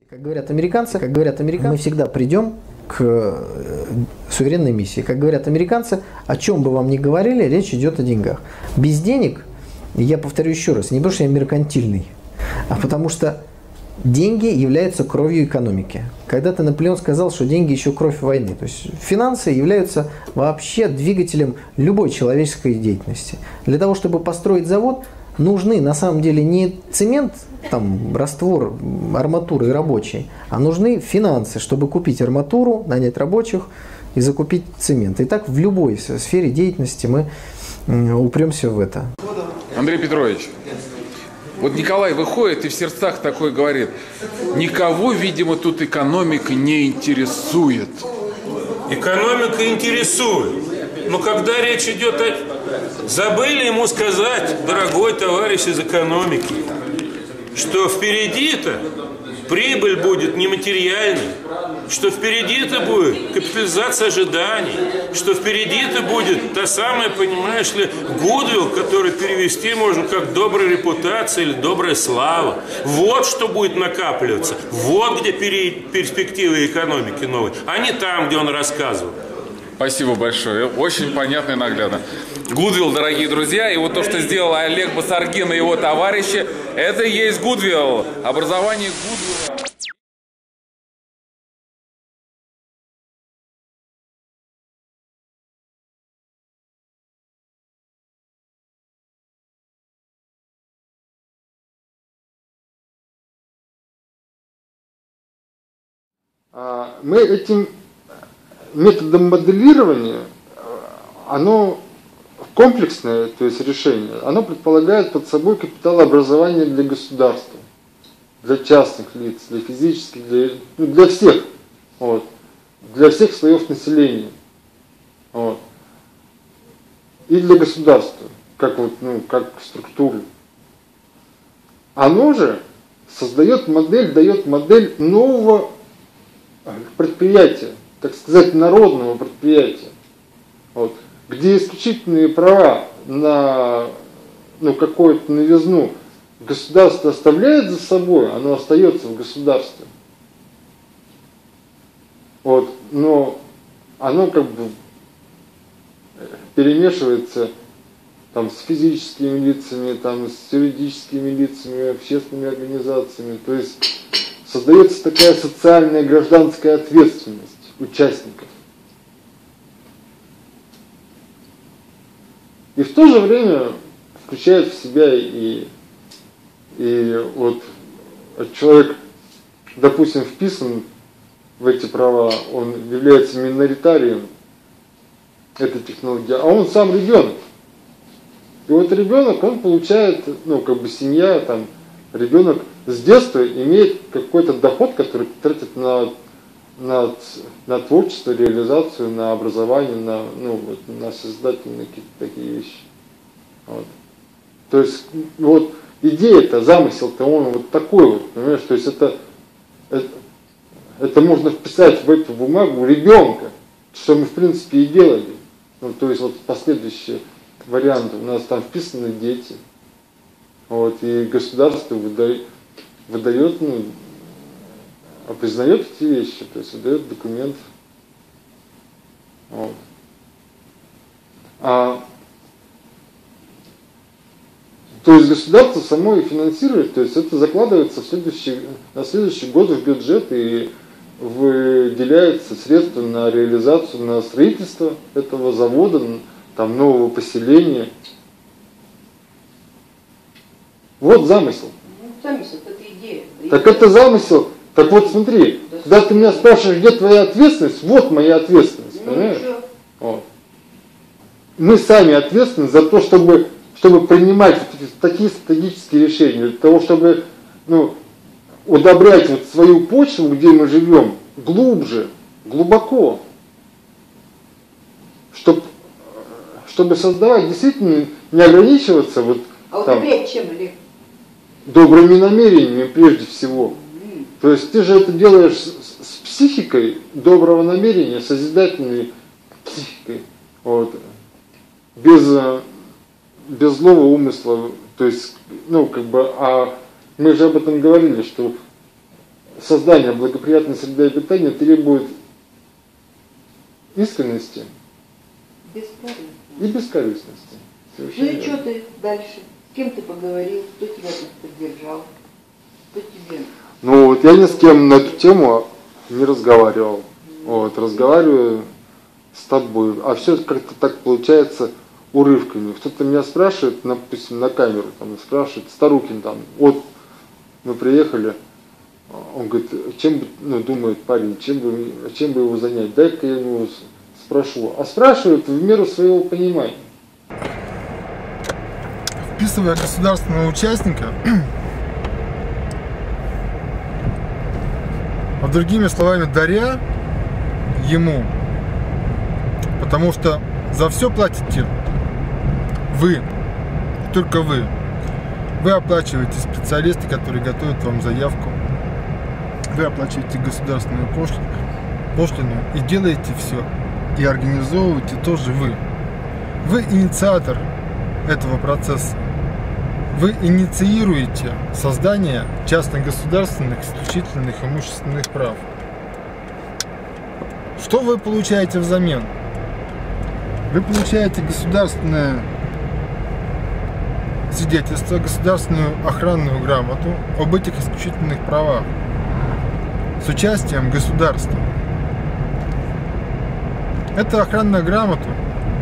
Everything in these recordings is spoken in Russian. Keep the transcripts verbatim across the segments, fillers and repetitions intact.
Как говорят американцы, как говорят американцы, мы всегда придем к суверенной миссии. Как говорят американцы, о чем бы вам ни говорили, речь идет о деньгах. Без денег, я повторю еще раз, не потому что я меркантильный, а потому что деньги являются кровью экономики. Когда-то Наполеон сказал, что деньги еще кровь войны. То есть финансы являются вообще двигателем любой человеческой деятельности. Для того, чтобы построить завод, нужны на самом деле не цемент, там, раствор, арматура и рабочие, а нужны финансы, чтобы купить арматуру, нанять рабочих и закупить цемент. И так в любой сфере деятельности мы упремся в это. Андрей Петрович, вот Николай выходит и в сердцах такой говорит: никого, видимо, тут экономика не интересует. Экономика интересует. Но когда речь идет о... Забыли ему сказать, дорогой товарищ из экономики, что впереди-то прибыль будет нематериальной, что впереди-то будет капитализация ожиданий, что впереди-то будет та самая, понимаешь ли, гудвилл, который перевести можно как добрая репутация или добрая слава. Вот что будет накапливаться. Вот где перспективы экономики новой, а не там, где он рассказывал. Спасибо большое. Очень понятно и наглядно. Гудвилл, дорогие друзья, и вот то, что сделал Олег Басаргин и его товарищи, это и есть Гудвилл. Образование Гудвилла. Мы этим методом моделирования, оно комплексное, то есть решение, оно предполагает под собой капиталообразование для государства, для частных лиц, для физических, для, ну, для всех, вот, для всех слоев населения, вот, и для государства, как, вот, ну, как структуру. Оно же создает модель, дает модель нового предприятия, так сказать, народного предприятия, вот, где исключительные права на, ну, какую-то новизну государство оставляет за собой, оно остается в государстве. Вот, но оно как бы перемешивается там, с физическими лицами, там, с юридическими лицами, общественными организациями. То есть создается такая социальная гражданская ответственность участников. И в то же время включает в себя и, и вот человек, допустим, вписан в эти права, он является миноритарием этой технологии, а он сам ребенок. И вот ребенок, он получает, ну, как бы семья, там, ребенок с детства имеет какой-то доход, который тратит на, на, на творчество, реализацию, на образование, на, ну, вот, на создательные какие-то такие вещи. Вот. То есть, вот, идея-то, замысел-то, он вот такой вот, понимаешь, то есть это, это, это можно вписать в эту бумагу ребенка, что мы, в принципе, и делали. Ну, то есть, вот последующие варианты, у нас там вписаны дети, вот, и государство выдает, выдает, ну, признает эти вещи, то есть выдает документ. Вот. А, то есть государство само и финансирует, то есть это закладывается в следующий, на следующий год в бюджет и выделяются средства на реализацию, на строительство этого завода, там, нового поселения. Вот замысел. Ну, замысел, это идея. Так это замысел. Так вот смотри, да, когда ты меня спрашиваешь, где твоя ответственность, вот моя ответственность, ну, понимаешь? Вот. Мы сами ответственны за то, чтобы, чтобы принимать такие стратегические решения, для того, чтобы, ну, удобрять вот свою почву, где мы живем, глубже, глубоко, чтобы, чтобы создавать, действительно не ограничиваться вот а там, удобрять чем, Олег? добрыми намерениями прежде всего. Mm. То есть ты же это делаешь с, с психикой доброго намерения, созидательной психикой, вот, без, без злого умысла. То есть, ну, как бы, а мы же об этом говорили, что создание благоприятной среды обитания требует искренности и бескорыстности. Совершенно. Ну и что ты дальше? С кем ты поговорил? Кто тебя тут поддержал? Кто тебе? Ну вот я ни с кем на эту тему не разговаривал. Вот, разговариваю с тобой. А все как-то так получается урывками. Кто-то меня спрашивает, допустим, на камеру, там, спрашивает, Старукин там, вот мы приехали, он говорит, чем ну, думает парень, чем бы, чем бы его занять? Дай-ка я его спрошу. А спрашивают в меру своего понимания. Вписывая государственного участника, а другими словами, даря ему, потому что за все платите вы, только вы. Вы оплачиваете специалисты, которые готовят вам заявку. Вы оплачиваете государственную пошлину, пошлину и делаете все. И организовываете тоже вы. Вы инициатор этого процесса. Вы инициируете создание частно-государственных исключительных имущественных прав. Что вы получаете взамен? Вы получаете государственное свидетельство, государственную охранную грамоту об этих исключительных правах с участием государства. Эта охранная грамота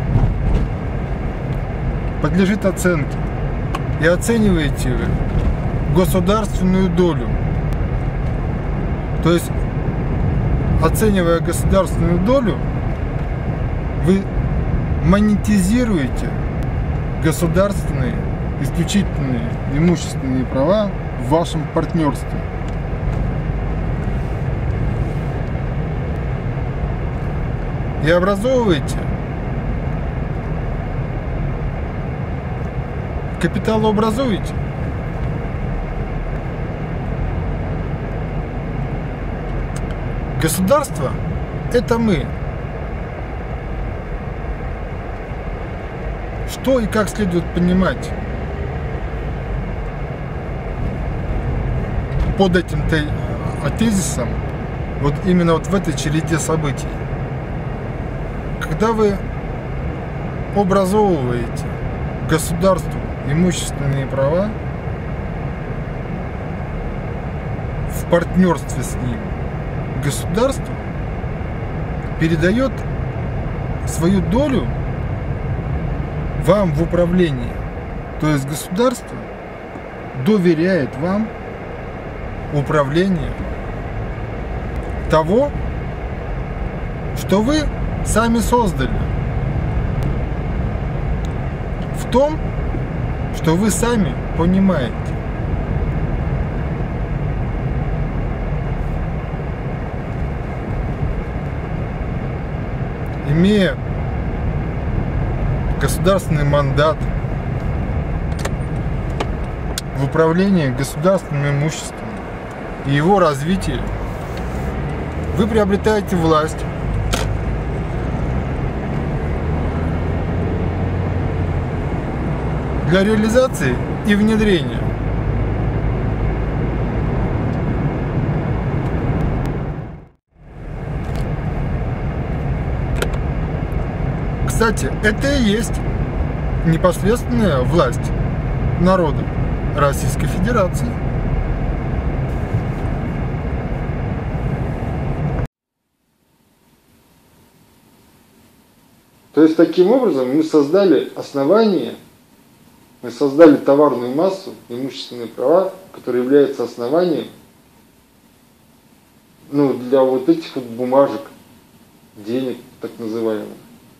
подлежит оценке. И оцениваете вы государственную долю. То есть, оценивая государственную долю, вы монетизируете государственные исключительные имущественные права в вашем партнерстве. И образовываете капиталообразуете. Государство – это мы. Что и как следует понимать под этим тезисом, вот именно вот в этой череде событий? Когда вы образовываете государству имущественные права в партнерстве с ним, государство передает свою долю вам в управление. То есть государство доверяет вам управление того, что вы сами создали. В том, что вы сами понимаете. Имея государственный мандат в управлении государственным имуществом и его развитии, вы приобретаете власть для реализации и внедрения. Кстати, это и есть непосредственная власть народа Российской Федерации. То есть таким образом мы создали основание, мы создали товарную массу, имущественные права, которые являются основанием, ну, для вот этих вот бумажек, денег так называемых.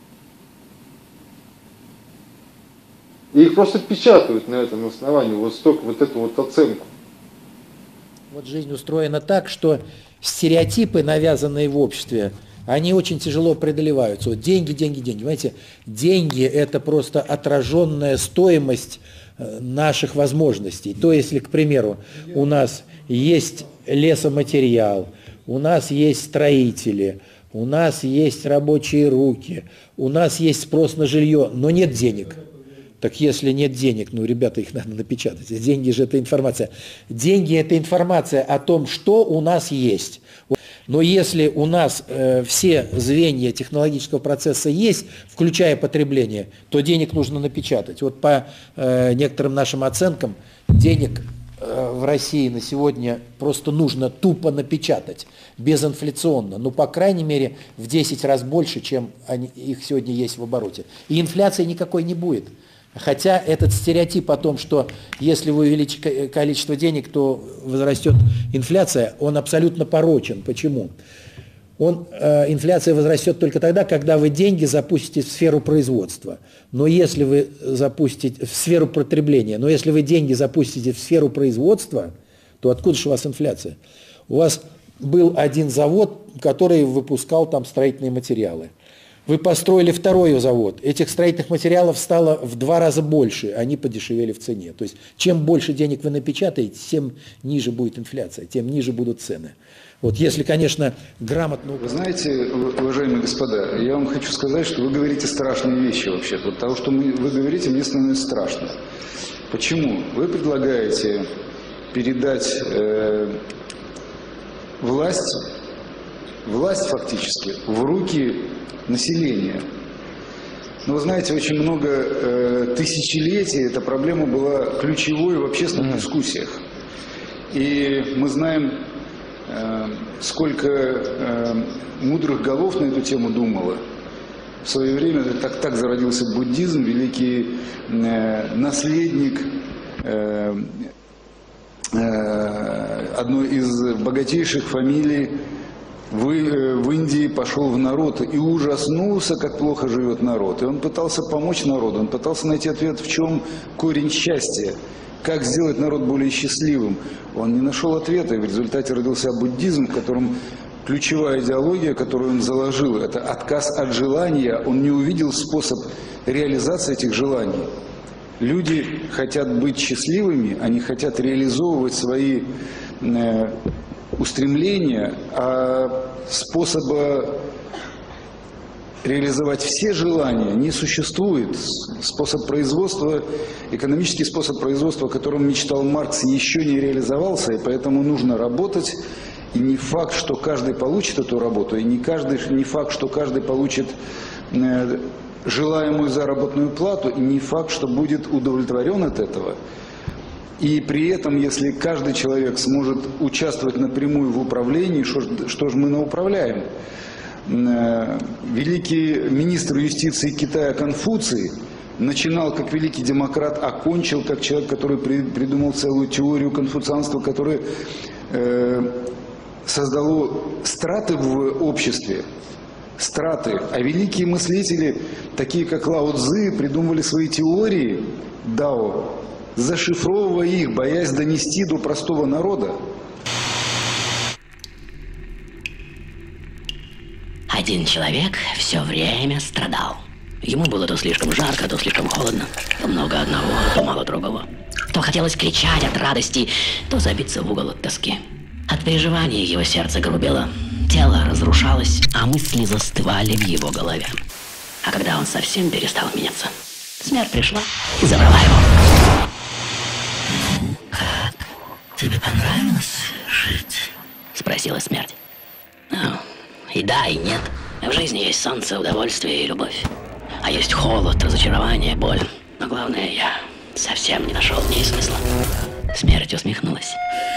И их просто печатают на этом основании, вот столько, вот эту вот оценку. Вот жизнь устроена так, что стереотипы, навязанные в обществе, они очень тяжело преодолеваются. Вот деньги, деньги, деньги. Понимаете, деньги – это просто отраженная стоимость наших возможностей. То, если, к примеру, у нас есть лесоматериал, у нас есть строители, у нас есть рабочие руки, у нас есть спрос на жилье, но нет денег. Так если нет денег, ну, ребята, их надо напечатать. Деньги же это информация. Деньги это информация о том, что у нас есть. Но если у нас э, все звенья технологического процесса есть, включая потребление, то денег нужно напечатать. Вот по э, некоторым нашим оценкам, денег э, в России на сегодня просто нужно тупо напечатать, безинфляционно. Ну, по крайней мере, в десять раз больше, чем они, их сегодня есть в обороте. И инфляции никакой не будет. Хотя этот стереотип о том, что если вы увеличите количество денег, то возрастет инфляция, он абсолютно порочен. Почему? Он, э, инфляция возрастет только тогда, когда вы деньги запустите в сферу производства. Но если вы запустите в сферу потребления, но если вы деньги запустите в сферу производства, то откуда же у вас инфляция? У вас был один завод, который выпускал там строительные материалы. Вы построили второй завод, этих строительных материалов стало в два раза больше, они подешевели в цене. То есть чем больше денег вы напечатаете, тем ниже будет инфляция, тем ниже будут цены. Вот если, конечно, грамотно... Вы знаете, уважаемые господа, я вам хочу сказать, что вы говорите страшные вещи вообще. Вот того, что вы говорите, мне становится страшно. Почему? Вы предлагаете передать э, власть, власть фактически в руки населения. Но вы знаете, очень много э, тысячелетий эта проблема была ключевой в общественных mm. дискуссиях. И мы знаем, э, сколько э, мудрых голов на эту тему думало. В свое время так, так зародился буддизм, великий э, наследник э, э, одной из богатейших фамилий В, в Индии пошел в народ и ужаснулся, как плохо живет народ. И он пытался помочь народу, он пытался найти ответ, в чем корень счастья, как сделать народ более счастливым. Он не нашел ответа, и в результате родился буддизм, в котором ключевая идеология, которую он заложил, это отказ от желания. Он не увидел способ реализации этих желаний. Люди хотят быть счастливыми, они хотят реализовывать свои э, устремления, а способа реализовать все желания не существует. Способ производства, экономический способ производства, о котором мечтал Маркс, еще не реализовался, и поэтому нужно работать. И не факт, что каждый получит эту работу, и не, каждый, не факт, что каждый получит э, желаемую заработную плату, и не факт, что будет удовлетворен от этого. И при этом, если каждый человек сможет участвовать напрямую в управлении, что, что же мы науправляем? Великий министр юстиции Китая Конфуций начинал как великий демократ, окончил как человек, который придумал целую теорию конфуцианства, которая э, создало страты в обществе. Страты. А великие мыслители, такие как Лао Цзы, придумывали свои теории дао, зашифровывая их, боясь донести до простого народа. Один человек все время страдал. Ему было то слишком жарко, то слишком холодно, то много одного, то мало другого. То хотелось кричать от радости, то забиться в угол от тоски. От переживаний его сердце грубело, тело разрушалось, а мысли застывали в его голове. А когда он совсем перестал меняться, смерть пришла и забрала его. «Как? Тебе понравилось жить?» — спросила смерть. Ну, и да, и нет. В жизни есть солнце, удовольствие и любовь. А есть холод, разочарование, боль. Но главное, я совсем не нашел в ней смысла. Смерть усмехнулась.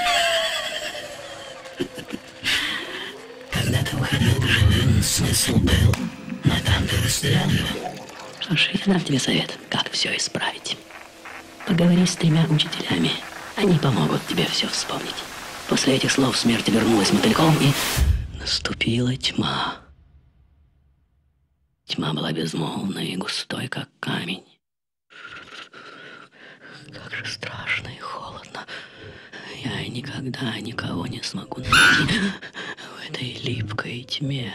Когда ты уходил к живым, смысл был, но там ты растерял его. Что ж, я дам тебе совет, как все исправить. Поговори с тремя учителями. Они помогут тебе все вспомнить. После этих слов смерть вернулась мотыльком, и наступила тьма. Тьма была безмолвной и густой, как камень. Как же страшно и холодно. Я никогда никого не смогу найти в этой липкой тьме.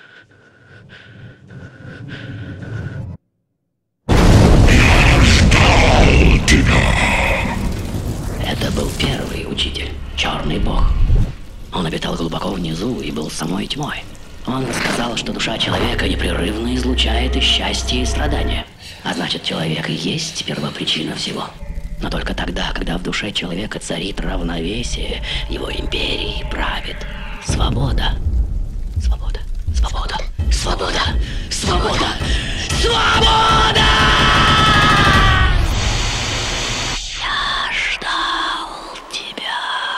Это был первый учитель, черный бог. Он обитал глубоко внизу и был самой тьмой. Он рассказал, что душа человека непрерывно излучает и счастье, и страдания. А значит, человек и есть первопричина всего. Но только тогда, когда в душе человека царит равновесие, его империей правит свобода. Свобода, свобода, свобода, свобода, свобода! Я ждал тебя.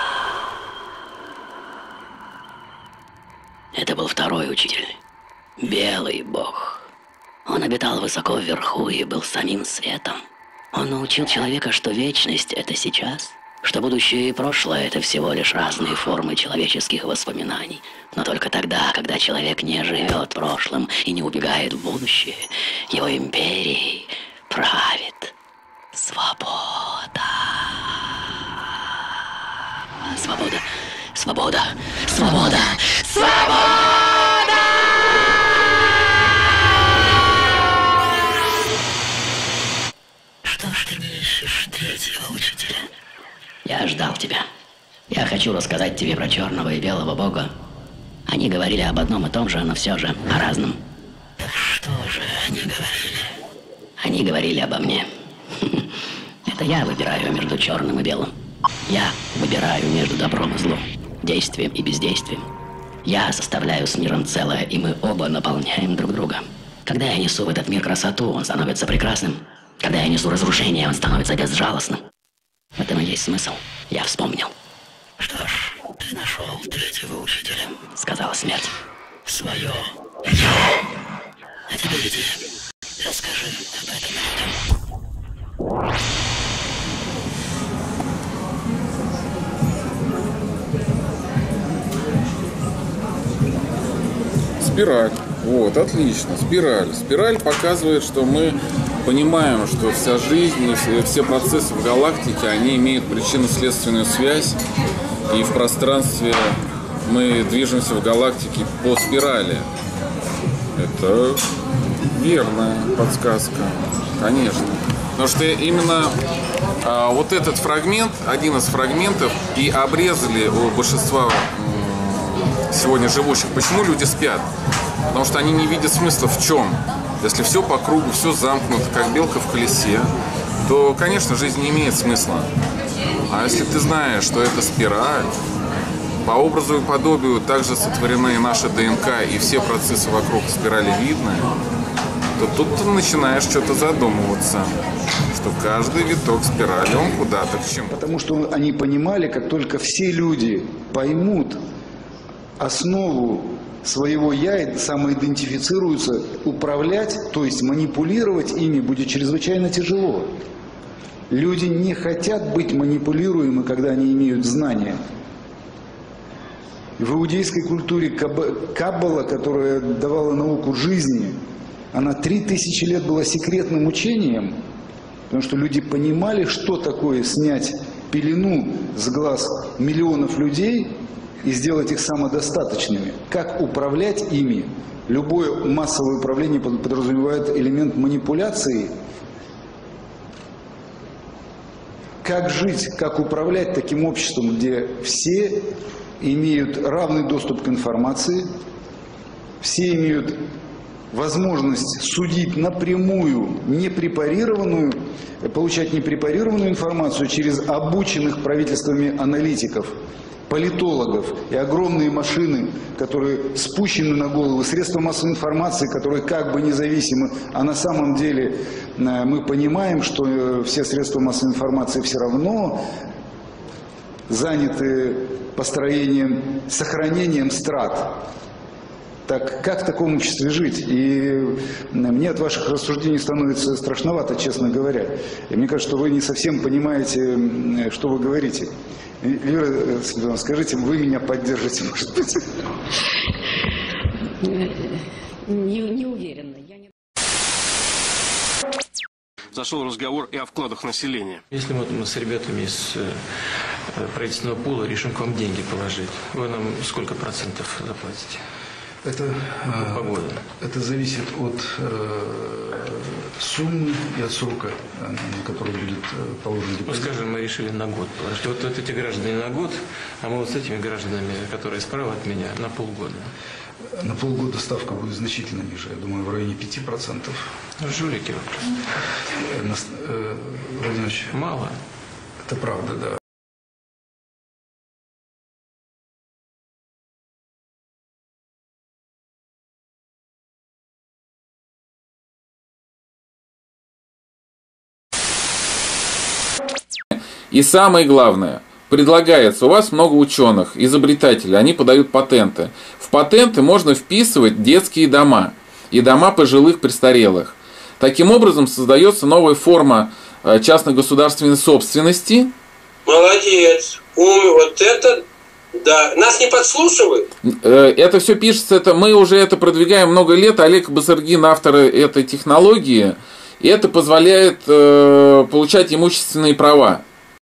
Это был второй учитель, Белый Бог. Он обитал высоко вверху и был самим светом. Он научил человека, что вечность — это сейчас, что будущее и прошлое — это всего лишь разные формы человеческих воспоминаний. Но только тогда, когда человек не живет прошлым и не убегает в будущее, его империей правит свобода. Свобода, свобода, свобода, свобода! Что ж ты не ищешь третьего учителя? Я ждал тебя. Я хочу рассказать тебе про черного и белого бога. Они говорили об одном и том же, но все же о разном. Так что же они говорили? Они говорили обо мне. Это я выбираю между черным и белым. Я выбираю между добром и злом, действием и бездействием. Я составляю с миром целое, и мы оба наполняем друг друга. Когда я несу в этот мир красоту, он становится прекрасным. Когда я несу разрушение, он становится безжалостным. В этом и есть смысл. Я вспомнил. Что ж, ты нашел третьего учителя, сказала смерть. Свое я. А теперь иди, расскажи об этом людям. Спираль. Вот, отлично. Спираль. Спираль показывает, что мы понимаем, что вся жизнь и все процессы в галактике, они имеют причинно-следственную связь. И в пространстве мы движемся в галактике по спирали. Это верная подсказка, конечно. Потому что именно а, вот этот фрагмент, один из фрагментов, и обрезали у большинства сегодня живущих. Почему люди спят? Потому что они не видят смысла в чем. Если все по кругу, все замкнуто, как белка в колесе, то, конечно, жизнь не имеет смысла. А если ты знаешь, что это спираль, по образу и подобию также сотворены наша ДНК, и все процессы вокруг спирали видны, то тут ты начинаешь что-то задумываться, что каждый виток спирали, он куда-то к чему. Потому что они понимали, как только все люди поймут основу своего «я» и самоидентифицируются, управлять, то есть манипулировать ими будет чрезвычайно тяжело. Люди не хотят быть манипулируемы, когда они имеют знания. В иудейской культуре Каббала, которая давала науку жизни, она три тысячи лет была секретным учением, потому что люди понимали, что такое снять пелену с глаз миллионов людей и сделать их самодостаточными. Как управлять ими? Любое массовое управление подразумевает элемент манипуляции. Как жить, как управлять таким обществом, где все имеют равный доступ к информации, все имеют возможность судить напрямую, непрепарированную, получать непрепарированную информацию через обученных правительствами аналитиков, политологов и огромные машины, которые спущены на голову, средства массовой информации, которые как бы независимы, а на самом деле мы понимаем, что все средства массовой информации все равно заняты построением, сохранением страт. Так как в таком обществе жить? И мне от ваших рассуждений становится страшновато, честно говоря. И мне кажется, что вы не совсем понимаете, что вы говорите. Лера, скажите, вы меня поддержите, может быть? Не, не уверена. Я не... Зашел разговор и о вкладах населения. Если мы, мы с ребятами из э, правительственного пула решим к вам деньги положить, вы нам сколько процентов заплатите? Это, по году. Это зависит от э, суммы и от срока, на который будет положен депозит. Ну, скажем, мы решили на год положить. Вот, вот эти граждане на год, а мы вот с этими гражданами, которые справа от меня, на полгода. На полгода ставка будет значительно ниже, я думаю, в районе пяти процентов. Жулики. Владимирович, мало. Это правда, да. И самое главное, предлагается, у вас много ученых, изобретателей, они подают патенты. В патенты можно вписывать детские дома и дома пожилых престарелых. Таким образом создается новая форма частно-государственной собственности. Молодец, ум, вот это, да, нас не подслушивают. Это все пишется, это мы уже это продвигаем много лет. Олег Басаргин, автор этой технологии, и это позволяет э, получать имущественные права.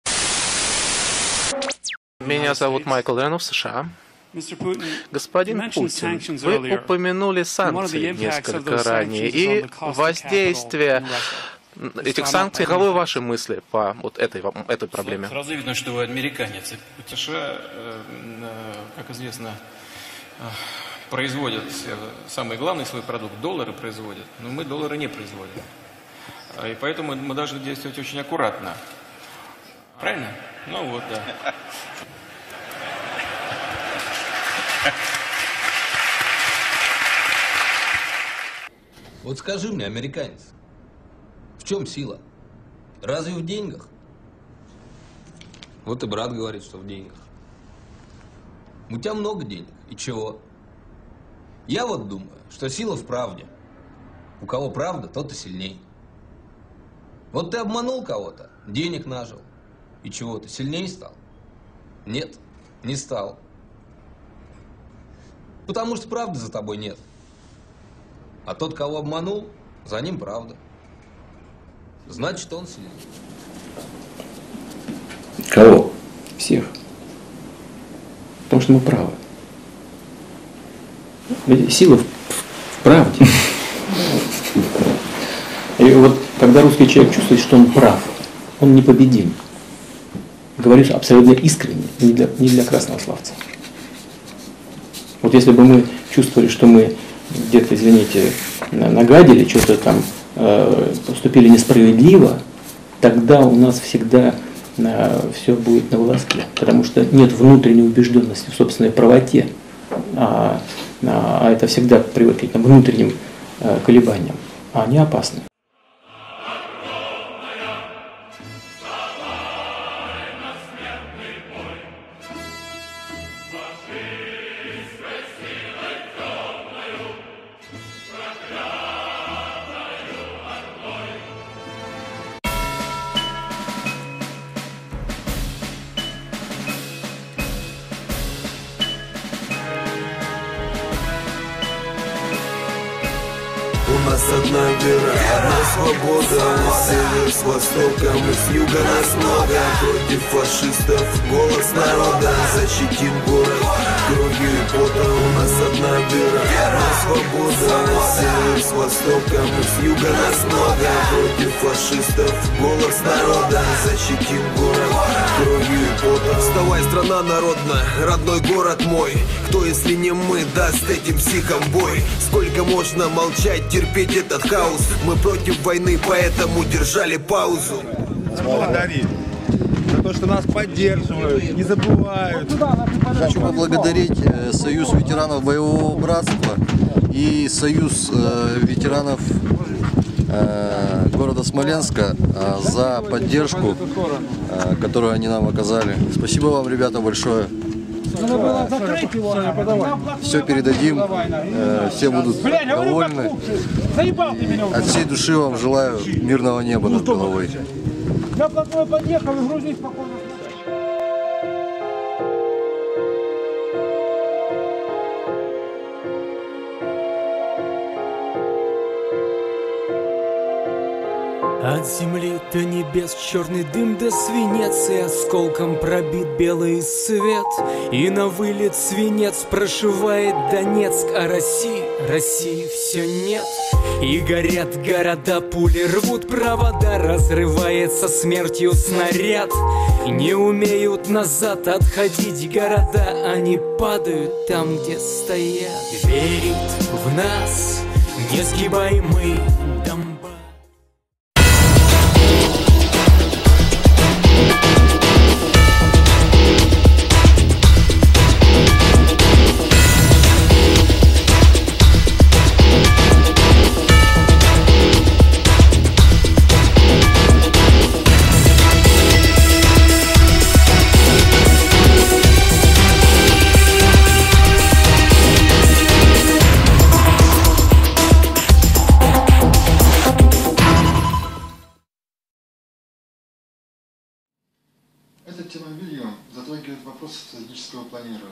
Меня зовут Майкл Ренов, США. Господин Путин, вы упомянули санкции несколько ранее и воздействие этих санкций. Каковы ваши мысли по вот этой, этой проблеме? Сразу видно, что вы американец. США, как известно, производят самый главный свой продукт, доллары производят, но мы доллары не производим. И поэтому мы должны действовать очень аккуратно. Правильно? Ну вот, да. Вот скажи мне, американец, в чем сила? Разве в деньгах? Вот и брат говорит, что в деньгах. У тебя много денег, и чего? Я вот думаю, что сила в правде. У кого правда, тот и сильней. Вот ты обманул кого-то, денег нажил, и чего, ты сильнее стал? Нет, не стал. Потому что правды за тобой нет. А тот, кого обманул, за ним правда. Значит, он сильнее. Кого? Всех. Потому что мы правы. Сила в, в правде. И вот когда русский человек чувствует, что он прав, он непобедим. Говоришь абсолютно искренне, не для, не для красного славца. Вот если бы мы чувствовали, что мы где-то, извините, нагадили, что-то там э, поступили несправедливо, тогда у нас всегда э, все будет на волоске, потому что нет внутренней убежденности в собственной правоте, а, а это всегда приводит к этим внутренним э, колебаниям, а они опасны. У нас одна вера, одна свобода. Мы с севера, с востока, мы с юга, нас много. Против фашистов, голос народа. Защитим город кровью и потом. У нас одна вера, одна свобода. Мы с севера, с востока, мы с юга, нас много. Против фашистов, голос народа. Защитим город кровью и потом. Вставай, страна народная, родной город мой. Кто, если не мы, даст этим психам бой? Сколько можно молчать, терпеть этот хаос? Мы против войны, поэтому держали паузу. Благодарить за то, что нас поддерживают, не забывают. Хочу поблагодарить Союз ветеранов боевого братства и Союз ветеранов города Смоленска за поддержку, которую они нам оказали. Спасибо вам, ребята, большое. Все передадим, все будут довольны. От всей души вам желаю мирного неба над головой. Я плотной подъехал и грузись спокойно. От земли до небес черный дым до свинец, и осколком пробит белый свет, и на вылет свинец прошивает Донецк, а России, России все нет. И горят города, пули рвут провода, разрывается смертью снаряд, не умеют назад отходить города, они падают там, где стоят. Верит в нас несгибаемый Донбасс. Эта тема видео затрагивает вопросы стратегического планирования,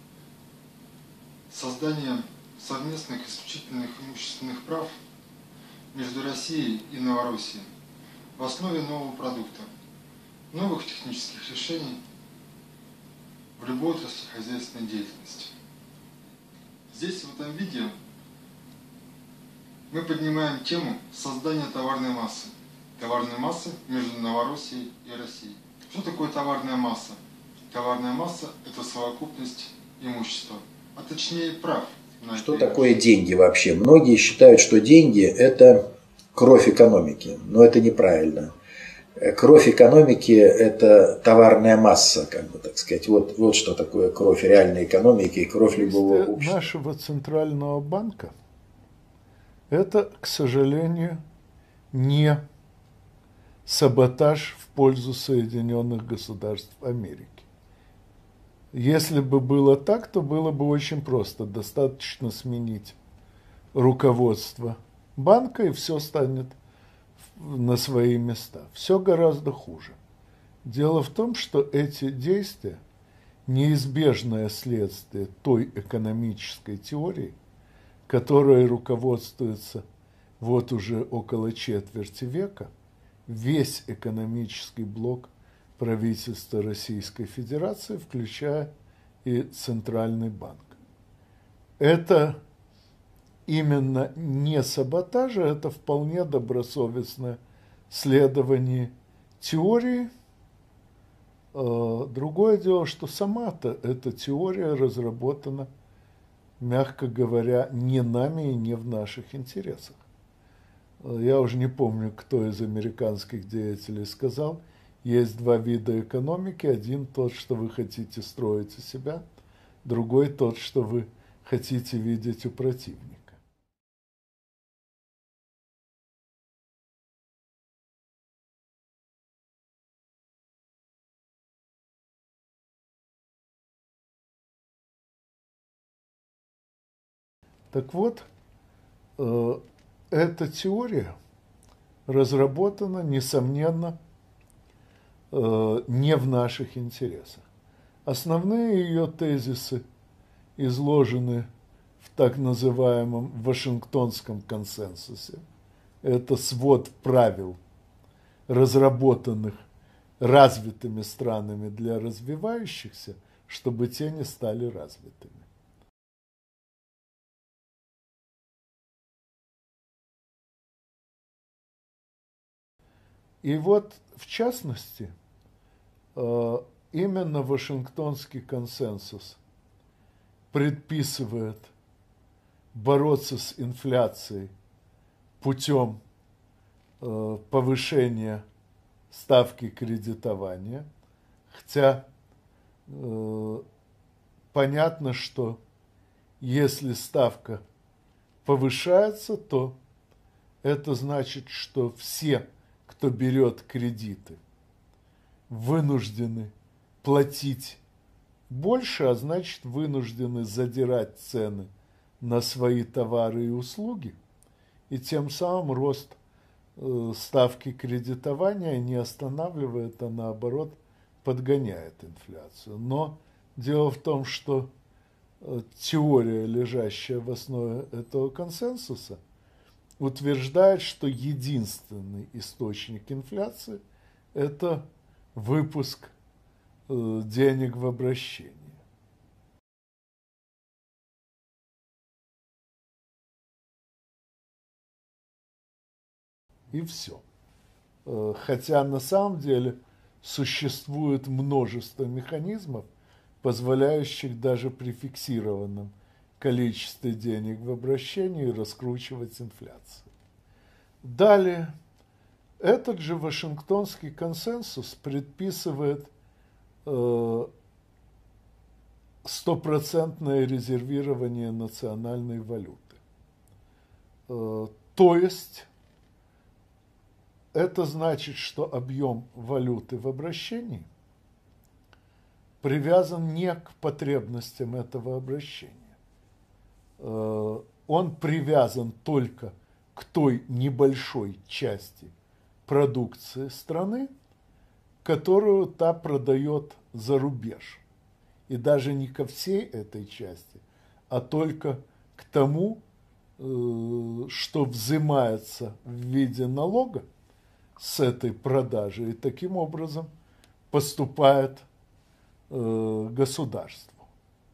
создание совместных исключительных имущественных прав между Россией и Новороссией в основе нового продукта, новых технических решений в любой отрасли хозяйственной деятельности. Здесь, в этом видео, мы поднимаем тему создания товарной массы, товарной массы между Новороссией и Россией. Что такое товарная масса? Товарная масса – это совокупность имущества, а точнее прав. Что такое деньги вообще? Многие считают, что деньги – это кровь экономики, но это неправильно. Кровь экономики – это товарная масса, как бы так сказать. Вот, вот что такое кровь реальной экономики и кровь любого общества. Нашего центрального банка – это, к сожалению, не саботаж в пользу Соединенных Государств Америки. Если бы было так, то было бы очень просто. Достаточно сменить руководство банка, и все станет на свои места. Все гораздо хуже. Дело в том, что эти действия – неизбежное следствие той экономической теории, которой руководствуется вот уже около четверти века весь экономический блок правительства Российской Федерации, включая и Центральный банк. Это именно не саботаж, а это вполне добросовестное следование теории. Другое дело, что сама-то эта теория разработана, мягко говоря, не нами и не в наших интересах. Я уже не помню, кто из американских деятелей сказал, есть два вида экономики. Один тот, что вы хотите строить у себя, другой тот, что вы хотите видеть у противника. Так вот, э, эта теория разработана, несомненно, э, не в наших интересах. Основные ее тезисы изложены в так называемом Вашингтонском консенсусе. Это свод правил, разработанных развитыми странами для развивающихся, чтобы те не стали развитыми. И вот, в частности, именно Вашингтонский консенсус предписывает бороться с инфляцией путем повышения ставки кредитования, хотя понятно, что если ставка повышается, то это значит, что все, кто берет кредиты, вынуждены платить больше, а значит, вынуждены задирать цены на свои товары и услуги, и тем самым рост э, ставки кредитования не останавливает, а наоборот подгоняет инфляцию. Но дело в том, что э, теория, лежащая в основе этого консенсуса, утверждает, что единственный источник инфляции – это выпуск э, денег в обращении. И все. Э, хотя на самом деле существует множество механизмов, позволяющих даже при фиксированном количестве денег в обращении раскручивать инфляцию. Далее, этот же Вашингтонский консенсус предписывает э, стопроцентное резервирование национальной валюты. Э, то есть, это значит, что объем валюты в обращении привязан не к потребностям этого обращения. Э, он привязан только к той небольшой части продукции страны, которую та продает за рубеж. И даже не ко всей этой части, а только к тому, что взимается в виде налога с этой продажи, и таким образом поступает государству.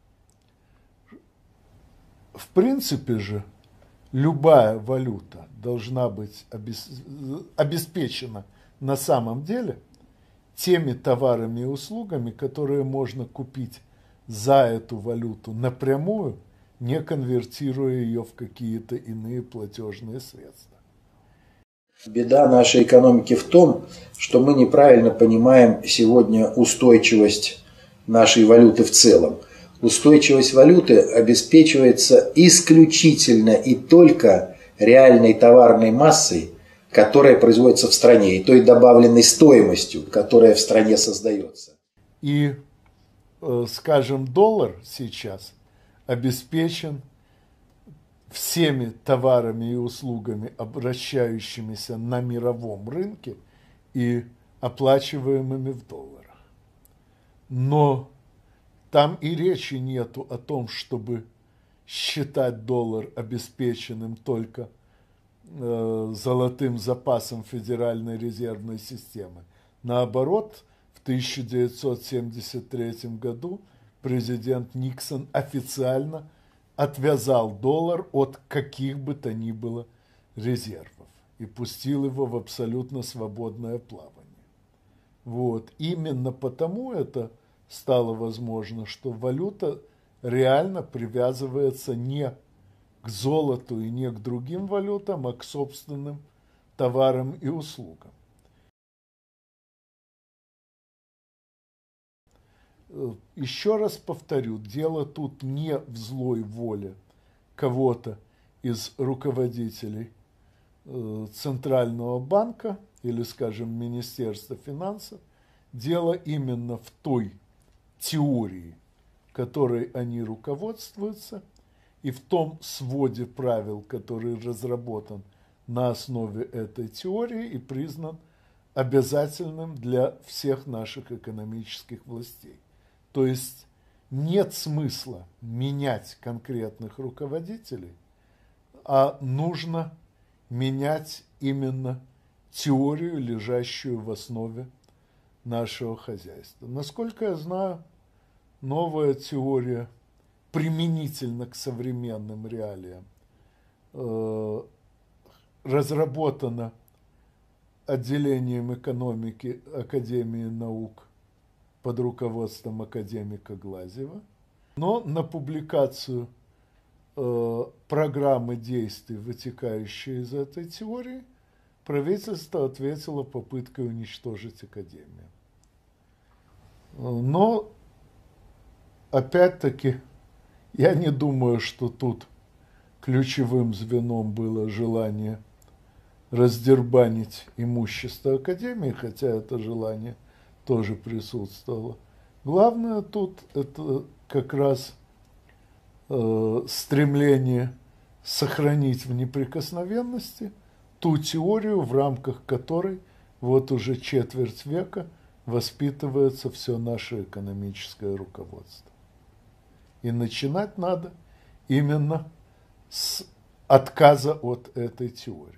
В принципе же, любая валюта должна быть обеспечена на самом деле теми товарами и услугами, которые можно купить за эту валюту напрямую, не конвертируя ее в какие-то иные платежные средства. Беда нашей экономики в том, что мы неправильно понимаем сегодня устойчивость нашей валюты в целом. Устойчивость валюты обеспечивается исключительно и только реальной товарной массой, которая производится в стране, и той добавленной стоимостью, которая в стране создается. И, скажем, доллар сейчас обеспечен всеми товарами и услугами, обращающимися на мировом рынке и оплачиваемыми в долларах. Но там и речи нету о том, чтобы считать доллар обеспеченным только э, золотым запасом Федеральной резервной системы. Наоборот, в тысяча девятьсот семьдесят третьем году президент Никсон официально отвязал доллар от каких бы то ни было резервов и пустил его в абсолютно свободное плавание. Вот. Именно потому это стало возможно, что валюта реально привязывается не к золоту и не к другим валютам, а к собственным товарам и услугам. Еще раз повторю, дело тут не в злой воле кого-то из руководителей Центрального банка или, скажем, Министерства финансов. Дело именно в той теории, которой они руководствуются, и в том своде правил, который разработан на основе этой теории и признан обязательным для всех наших экономических властей. То есть нет смысла менять конкретных руководителей, а нужно менять именно теорию, лежащую в основе нашего хозяйства. Насколько я знаю, новая теория применительно к современным реалиям э, разработана отделением экономики Академии наук под руководством академика Глазьева. Но на публикацию э, программы действий, вытекающей из этой теории, правительство ответило попыткой уничтожить Академию. Но, опять-таки, я не думаю, что тут ключевым звеном было желание раздербанить имущество Академии, хотя это желание тоже присутствовало. Главное тут это как раз э, стремление сохранить в неприкосновенности ту теорию, в рамках которой вот уже четверть века воспитывается все наше экономическое руководство. И начинать надо именно с отказа от этой теории.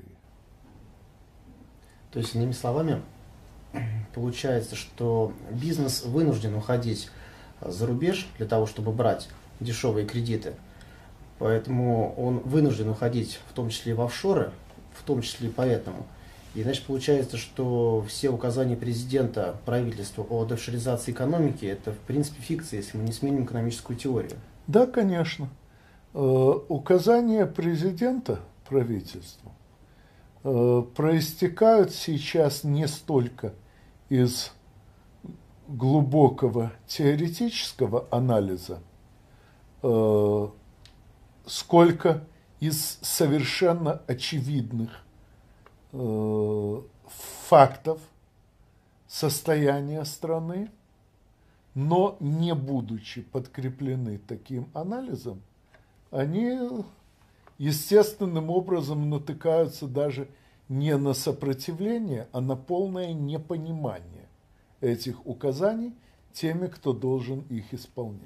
То есть, иными словами, получается, что бизнес вынужден уходить за рубеж для того, чтобы брать дешевые кредиты. Поэтому он вынужден уходить в том числе и в офшоры, в том числе и поэтому И значит получается, что все указания президента, правительства о деофшоризации экономики, это в принципе фикция, если мы не сменим экономическую теорию. Да, конечно. Указания президента правительству проистекают сейчас не столько из глубокого теоретического анализа, сколько из совершенно очевидных фактов состояния страны, но не будучи подкреплены таким анализом, они естественным образом натыкаются даже не на сопротивление, а на полное непонимание этих указаний теми, кто должен их исполнять.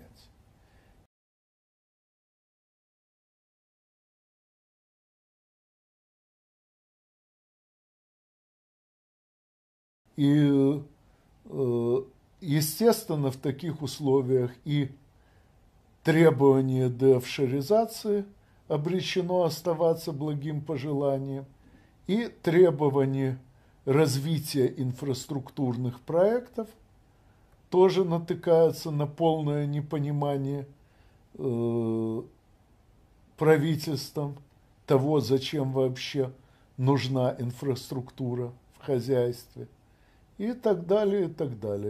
И, естественно, в таких условиях и требование деофшоризации обречено оставаться благим пожеланием, и требование развития инфраструктурных проектов тоже натыкаются на полное непонимание э, правительством того, зачем вообще нужна инфраструктура в хозяйстве, и так далее, и так далее.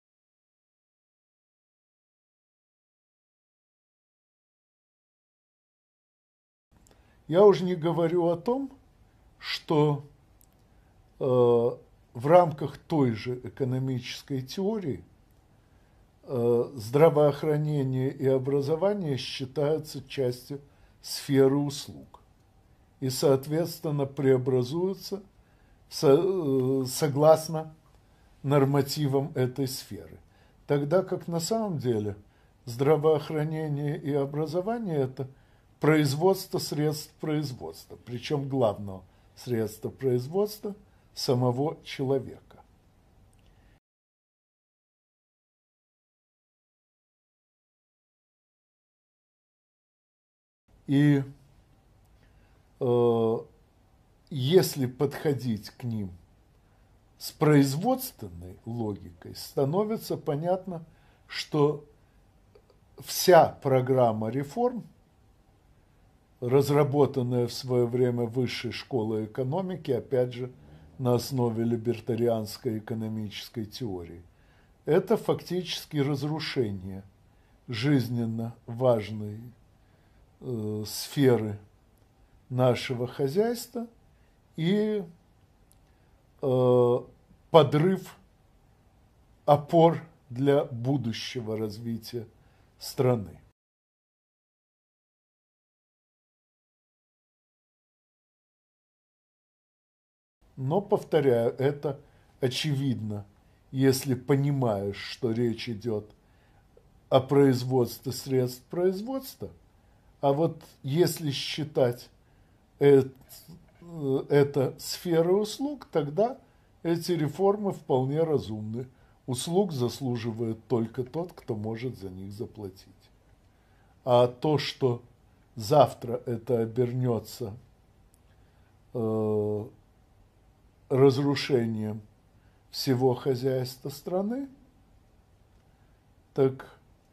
Я уже не говорю о том, что э, в рамках той же экономической теории э, здравоохранение и образование считаются частью сферы услуг и, соответственно, преобразуются со, э, согласно нормативам этой сферы. Тогда как на самом деле здравоохранение и образование – это производство средств производства, причем главного средства производства – самого человека. И э, если подходить к ним с производственной логикой, становится понятно, что вся программа реформ, разработанная в свое время Высшей школой экономики, опять же, на основе либертарианской экономической теории, это фактически разрушение жизненно важной э, сферы нашего хозяйства и э, подрыв опор для будущего развития страны. Но, повторяю, это очевидно, если понимаешь, что речь идет о производстве средств производства, а вот если считать это, это сферой услуг, тогда эти реформы вполне разумны. Услуг заслуживает только тот, кто может за них заплатить. А то, что завтра это обернется э, разрушением всего хозяйства страны, так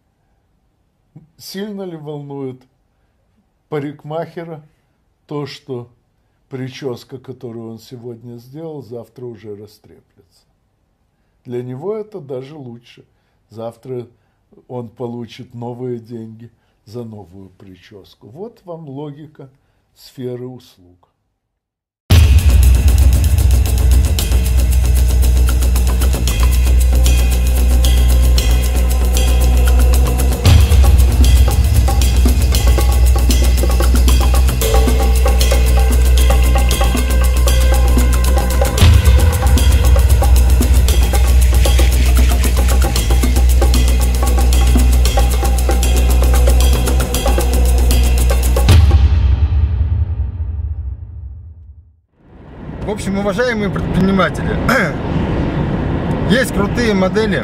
сильно ли волнует парикмахера то, что прическа, которую он сегодня сделал, завтра уже растреплется? Для него это даже лучше. Завтра он получит новые деньги за новую прическу. Вот вам логика сферы услуг. В общем, уважаемые предприниматели, есть крутые модели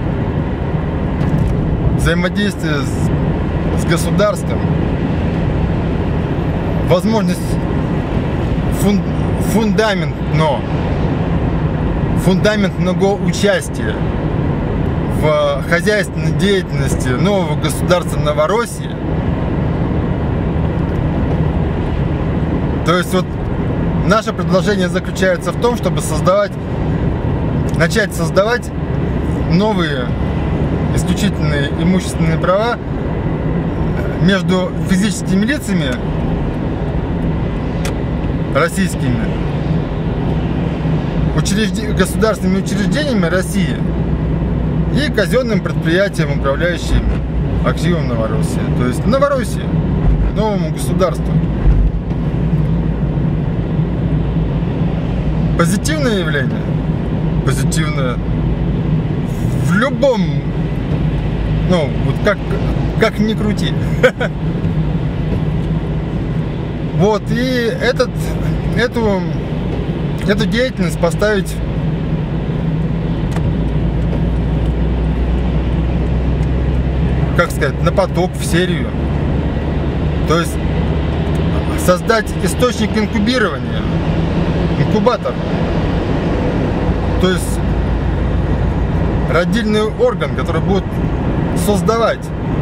взаимодействия с, с государством, возможность фун, фундаментно, фундаментного участия в хозяйственной деятельности нового государства Новороссии. То есть вот наше предложение заключается в том, чтобы создавать, начать создавать новые исключительные имущественные права между физическими лицами российскими, учрежд... государственными учреждениями России и казенным предприятием, управляющим активом Новороссии. То есть Новороссии, новому государству. Позитивное явление? Позитивное. В любом, ну, вот как, как ни крути. Вот, и этот, эту, эту деятельность поставить как сказать, на поток, в серию. То есть создать источник инкубирования, инкубатор. То есть родильный орган, который будет создавать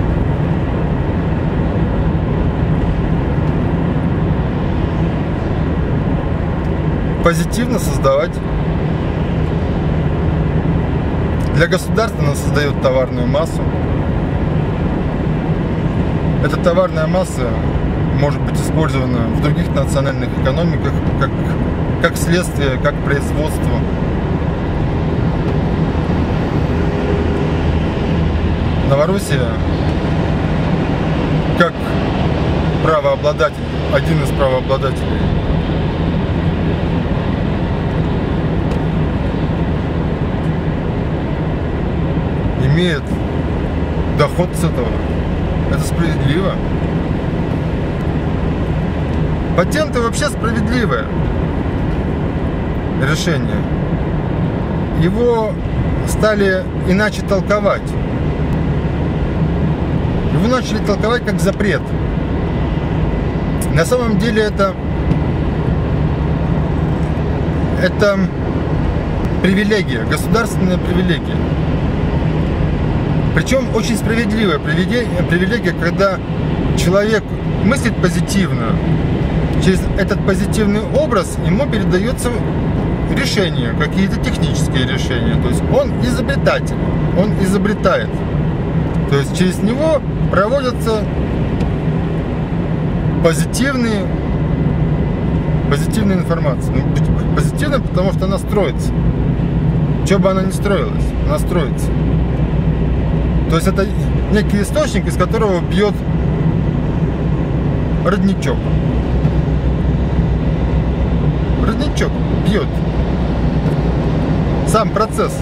позитивно создавать. Для государства она создает товарную массу. Эта товарная масса может быть использована в других национальных экономиках как, как следствие, как производство. Новороссия, как правообладатель, один из правообладателей, имеет доход с этого. Это справедливо. Патенты вообще справедливое решение. Его стали иначе толковать. Его начали толковать как запрет. На самом деле это, это привилегия, государственная привилегия. Причем очень справедливая привилегия, когда человек мыслит позитивно. Через этот позитивный образ ему передается решение, какие-то технические решения. То есть он изобретатель, он изобретает. То есть через него проводятся позитивные, позитивная информация. Ну, позитивная, потому что она строится. Что бы она ни строилась, она строится. То есть это некий источник, из которого бьет родничок. Родничок бьет. Сам процесс.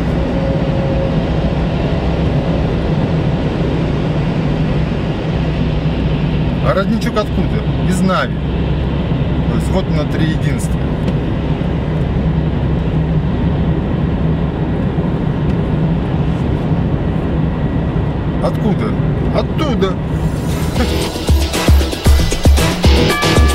А родничок откуда? Из Нави. То есть вот на триединстве. Откуда? Оттуда.